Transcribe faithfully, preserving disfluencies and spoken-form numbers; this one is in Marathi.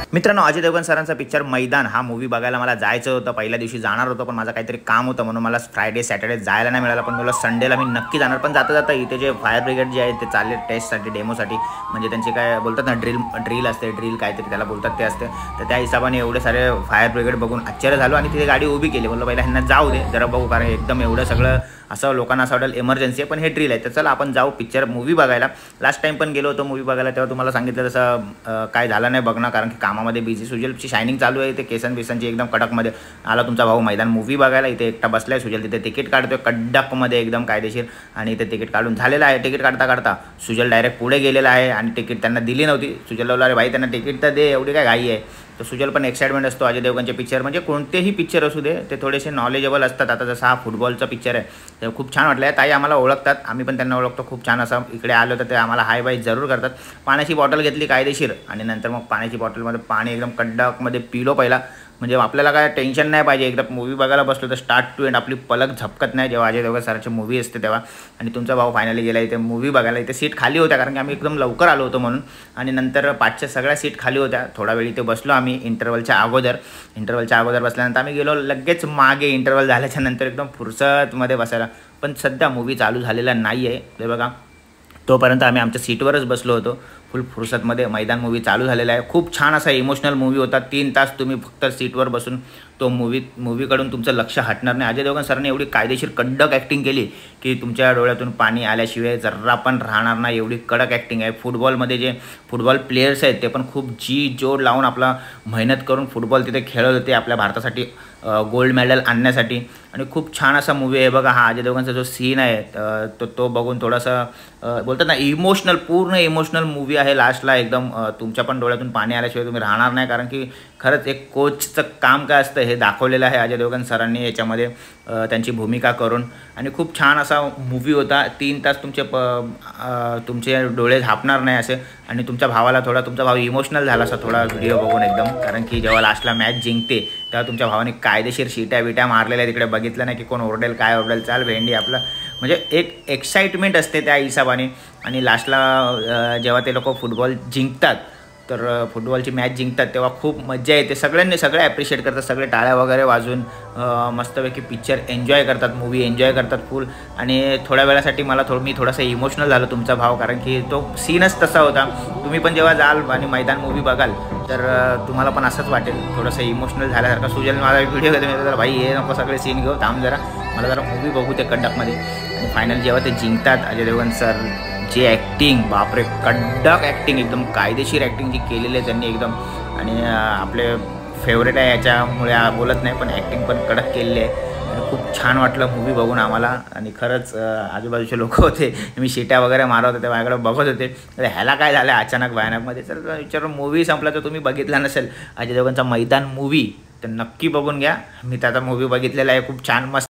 मित्रांनो, अजय देवगण सरांचा पिक्चर मैदान हा मूवी बघायला मला जायचं होतं. पहिल्या दिवशी जाणार होतो, पण माझं काहीतरी काम होतं म्हणून मला फ्रायडे सॅटर्डे जायला नाही मिळालं. पण मला संडेला मी नक्की जाणार. पण जाता जाता इथे जे फायर ब्रिगेड जे आहे ते चालले टेस्टसाठी, डेमोसाठी, म्हणजे त्यांची काय बोलतात ना, ड्रिल ड्रिल असते, ड्रिल काहीतरी त्याला बोलतात ते असते. तर त्या हिशोबाने एवढे सारे फायर ब्रिगेड बघून आश्चर्य झालो आणि तिथे गाडी उभी केली. बोललो पहिला ह्यांना जाऊ दे जरा बघू, कारण एकदम एवढं सगळं असं लोकांना असं वाटेल इमर्जन्सी आहे, पण हे ड्रिल आहे. तर चला आपण जाऊ पिक्चर मूवी बघायला. लास्ट टाइम पण गेलो होतो मूवी बघायला, तेव्हा तुम्हाला सांगितलं तसं काय झालं नाही बघणं, कारण की कामामध्ये बिझी. सुजलची शायनिंग चालू आहे, ते केसन बिसनची एकदम कडकमध्ये. आला तुमचा भाऊ मैदान मूवी बघायला, इथे एकटा बसलाय. सुजल तिथे तिकीट काढतोय कडकमध्ये एकदम कायदेशीर, आणि इथे तिकीट काढून झालेलं आहे. तिकीट काढता काढता सुजल डायरेक्ट पुढे गेलेला आहे आणि तिकीट त्यांना दिली नव्हती. सुजल बोलला, अरे भाई त्यांना तिकीट तर दे, एवढी काय घाई आहे. तर सुजल पण एक्साइटमेंट असतो. अजय देवगणचे पिक्चर म्हणजे कोणतेही पिक्चर असू दे ते थोडेसे नॉलेजेबल असतात. आता जसं हा फुटबॉलचा पिक्चर आहे, तर खूप छान वाटलं आहे. ताई आम्हाला ओळखतात, आम्ही पण त्यांना ओळखतो. खूप छान असं इकडे आलो तर ते आम्हाला हाय बाय जरूर करतात. पाण्याची बॉटल घेतली कायदेशीर, आणि नंतर मग पाण्याची बॉटलमध्ये पाणी एकदम कडकमध्ये पिलो पहिला. म्हणजे आपल्याला काय टेन्शन नाही पाहिजे. एकदा मूवी बघायला बसलो तर स्टार्ट टू एंड आपली पलक झपकत नाही जेव्हा अजय देवगण सरांची मूवी असते तेव्हा. आणि तुमचा भाऊ फायनली गेला इथे मूवी बघायला. इथे सीट खाली होत्या, कारण की आम्ही एकदम लवकर आलो होतो म्हणून. आणि नंतर पाचच्या सगळ्या सीट खाली होत्या. थोडा वेळ इथे बसलो आम्ही इंटरवलच्या अगोदर. इंटरवलच्या अगोदर बसल्यानंतर आम्ही गेलो लगेच मागे इंटरवल झाल्याच्या नंतर एकदम फुरसतमध्ये बसायला. पण सध्या मूवी चालू झालेला नाही आहे ते बघा. तोपर्यंत आम्ही आमच्या सीटवरच बसलो होतो फुल फुरसतमध्ये. मैदान मूवी चालू झालेला आहे. खूप छान असा इमोशनल मूवी होता. तीन तास तुम्ही फक्त सीटवर बसून तो मूवी मूवीकडून तुमचं लक्ष हटणार नाही. अजय देवगण सरांनी एवढी कायदेशीर कडक ॲक्टिंग केली की तुमच्या डोळ्यातून पाणी आल्याशिवाय जर्रा पण राहणार नाही, एवढी कडक ॲक्टिंग आहे. फुटबॉलमध्ये जे फुटबॉल प्लेयर्स आहेत ते पण खूप जी जोड लावून आपला मेहनत करून फुटबॉल तिथे खेळत होते आपल्या भारतासाठी गोल्ड मेडल आणण्यासाठी. आणि खूप छान असा मूवी आहे बघा. हा अजय देवगणचा जो सीन आहे तो तो बघून थोडासा बोलतात ना इमोशनल, पूर्ण इमोशनल मूवी आहे. लास्टला एकदम तुमच्या पण डोळ्यातून पाणी आल्याशिवाय तुम्ही राहणार नाही, कारण की खरंच एक कोचचं काम काय असतं हे दाखवलेलं आहे अजय देवगण सरांनी याच्यामध्ये त्यांची भूमिका करून. आणि खूप छान असा मूवी होता. तीन तास तुमचे प तुमचे डोळे झापणार नाही असे. आणि तुमच्या भावाला थोडा, तुमचा भाव इमोशनल झाला असा थोडा व्हिडिओ बघून एकदम, कारण की जेव्हा लास्टला मॅच जिंकते तेव्हा तुमच्या भावाने कायदेशीर शिट्या बिट्या मारलेल्या तिकडे बघितलं नाही की कोण ओरडेल काय ओरडेल, चाल भेंडी आपलं. म्हणजे एक एक्साइटमेंट असते त्या हिशोबाने. आणि लास्टला जेव्हा ते लोक फुटबॉल जिंकतात, तर फुटबॉलची मॅच जिंकतात तेव्हा खूप मजा येते. सगळ्यांनी सगळे ॲप्रिशिएट करतात, सगळे टाळ्या वगैरे वाजून मस्तपैकी पिक्चर एन्जॉय करतात, मूवी एन्जॉय करतात फुल. आणि थोड्या वेळासाठी मला थोडं मी थोडासा इमोशनल झालो तुमचा भाव, कारण की तो सीनच तसा होता. तुम्ही पण जेव्हा जाल आणि मैदान मूवी बघाल तर तुम्हाला पण असंच वाटेल, थोडंसं इमोशनल झाल्यासारखं. सुजल माझा व्हिडिओ घेतो, मी जरा भाई हे नको सगळे सीन घेऊ, थांब जरा मला जरा मूवी बघू ते कडकमध्ये. आणि फायनल जेव्हा ते जिंकतात अजय देवगण सर, जे ॲक्टिंग बापरे, कडक ॲक्टिंग, एकदम कायदेशीर ॲक्टिंग जी केलेली आहे त्यांनी एकदम. आणि आपले फेवरेट आहे याच्यामुळे बोलत नाही, पण ॲक्टिंग पण कडक केलेली आहे. आणि खूप छान वाटलं मूवी बघून आम्हाला. आणि खरंच आजूबाजूचे लोक होते, मी शिट्या वगैरे मारत होते, माझ्याकडे बघत होते, तर ह्याला काय झालं अचानक भयानकमध्ये. तर विचारून मूवी संपला तर तुम्ही बघितला नसेल अजय देवगणचा मैदान मूवी तर नक्की बघून घ्या. मी त्याचा मूवी बघितलेला आहे, खूप छान मस्त.